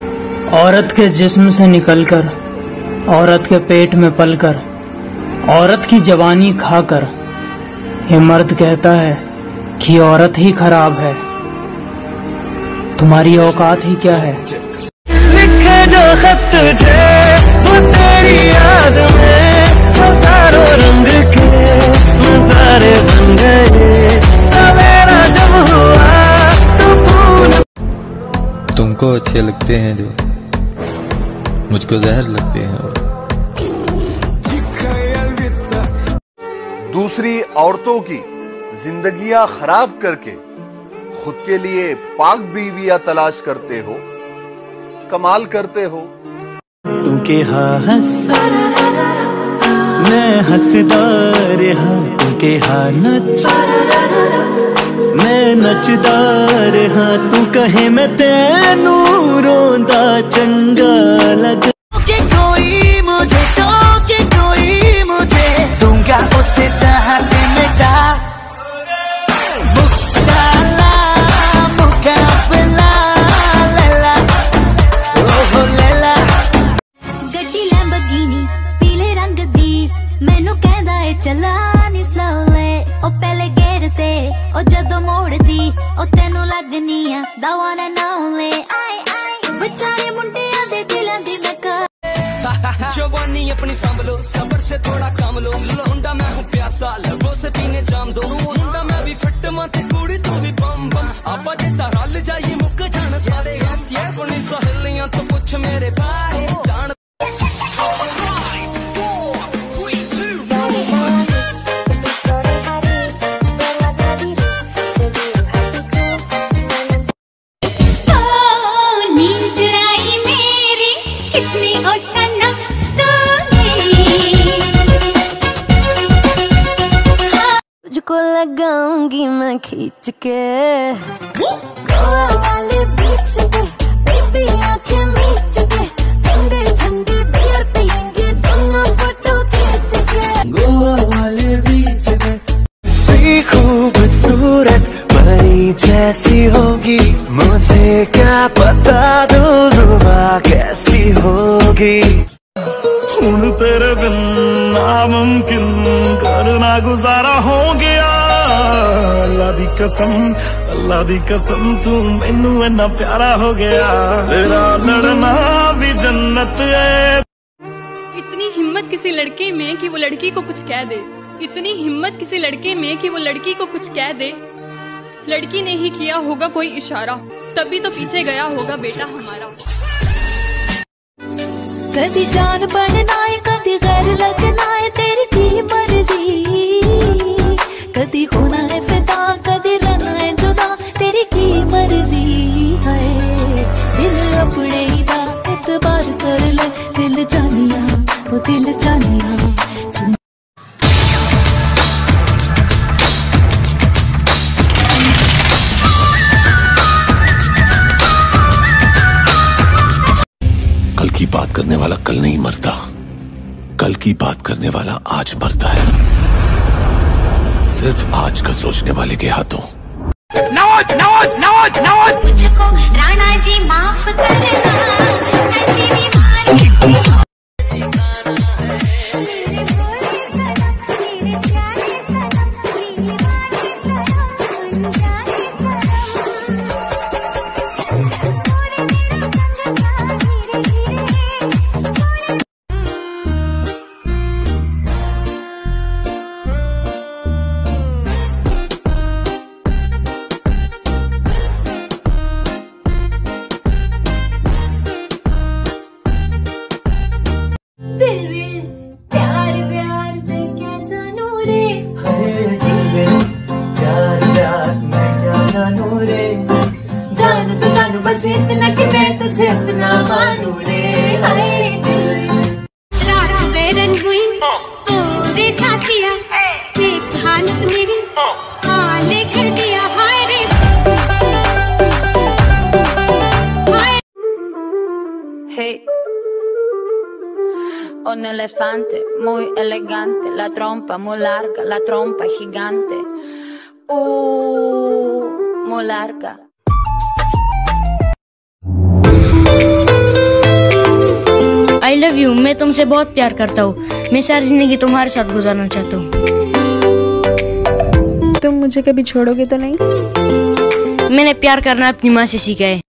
औरत के जिस्म से निकलकर, औरत के पेट में पलकर, औरत की जवानी खाकर, ये मर्द कहता है कि औरत ही खराब है। तुम्हारी औकात ही क्या है? लिखे जो खत तुझे वो तेरी याद में हजारों रंग के नजारे बन गए। सवेरा जब हुआ तो फूल। तुमको अच्छे लगते हैं जो मुझको जहर लगते हैं। और दूसरी औरतों की जिंदगियां खराब करके खुद के लिए पाक बीवियां तलाश करते हो, कमाल करते हो। तुम के हाँ हंस मैं हंसदा रहा, तुम के हाँ नच मैं नचदा रहा। तू कहे मैं तेनू रोंदा चंगा लग के कोई मुझे टोके कोई मुझे दूंगा उसे जहां से मिटा। चला नी स्लोले ओ पहले गेट ते ओ जदों मोड़दी ओ तेनू लगनी आ दवा ना नाले। आए आए बेचारे मुंडियां दे दिलां दी नका। जवानी अपनी संभलो, सबर से थोड़ा काम लो। लौंडा मैं हूँ प्यासा, लबों से पीने जाम दो। मुंडा मैं भी फिट मत कुड़ी तू भी बम बम। आपा जिता रल जाइए मुक जान सारे। अपनी सहेलियां तो कुछ मेरे बारे जान। को लगाऊंगी मैं खींच के गोवा वाले बीच पे, बेबी आंखें मीच के, ठंडे ठंडे बियर पियेंगे दोनों फोटो खींच के। गोवा वाले बीच पे सी खूबसूरत परी जैसी होगी, मुझे क्या पता दूल्हा कैसी होगी। सुन तेरे बिन नामुमकिन करना गुजारा हो गया। अल्लाह दी कसम तू मैनू इन्ना प्यारा हो गया। तेरा लड़ना भी जन्नत है। इतनी हिम्मत किसी लड़के में कि वो लड़की को कुछ कह दे। इतनी हिम्मत किसी लड़के में कि वो लड़की को कुछ कह दे। लड़की ने ही किया होगा कोई इशारा, तभी तो पीछे गया होगा बेटा हमारा। कदी जान बनना है कदी गैर लगना है, तेरी की मर्जी। कदी होना है फिदा कदी रहना है जुदा, तेरी की मर्जी है। दिल अपने दा एतबार कर ले, दिल जानिया वो दिल जानिया। कल की बात करने वाला कल नहीं मरता, कल की बात करने वाला आज मरता है। सिर्फ आज का सोचने वाले के हाथों। नवाज नवाज नवाज नवाज मुझको राणा जी माफ करना। बस इतना कि मैं तुझे अपना मानू रे। हाय रात बेरंग हुई तो रे साथिया, देख हालत मेरी हाले कर दिया। हाय रे hey. Un elefante muy elegante, la trompa muy larga, la trompa gigante. Muy larga. Love you. मैं तुमसे बहुत प्यार करता हूँ। मैं सारी जिंदगी तुम्हारे साथ गुजारना चाहता हूँ। तुम मुझे कभी छोड़ोगे तो नहीं? मैंने प्यार करना अपनी माँ से सीखा है।